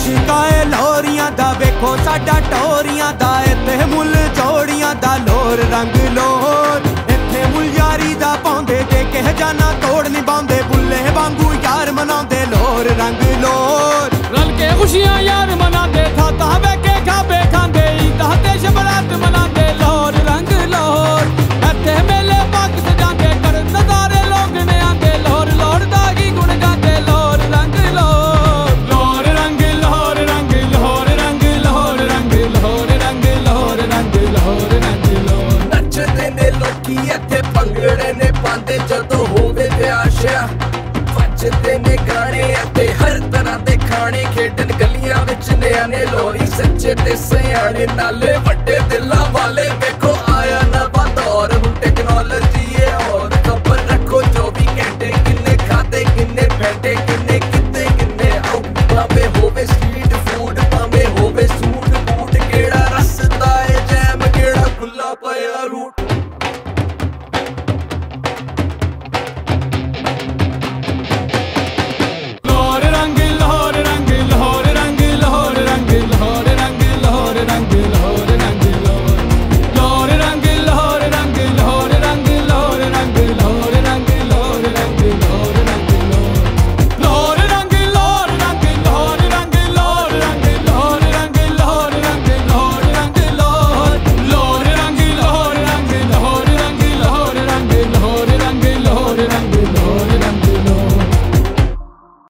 शिकाए लोरियां दा वेखो साडा टोरियां दा इत्थे मुल जोड़ियां दा लोर रंग लोर इत्थे मुल यारी दा पाउंदे ते किह जाना तोड़ निभाउंदे बुल्ले वांगू यार मनाउंदे लोर रंग लोर रल के खुशियां यार मनाते था बैके खाबे खांदे ईदा ते शबरात मनाते लोर रंग लोर इत्थे मेले पग सजांदे कर नज़ारे लोग ने आंदे लोर लोर दा की गुण गाते लोर रंग लोर लोर रंग लोर रंग लोर रंग लोर रंग लोर रंग लोर रंग लोर रंग लोर नचदे ने लोकी इत्थे भंगड़े ने पांदे जदों होवे प्याशा बजदे ने गाने इत्थे हर तरह दे खाने खेडन गलियां विच न्याणे लोरी सच्चे ते सियाणे नाले वड्डे दिलां वाले वेखो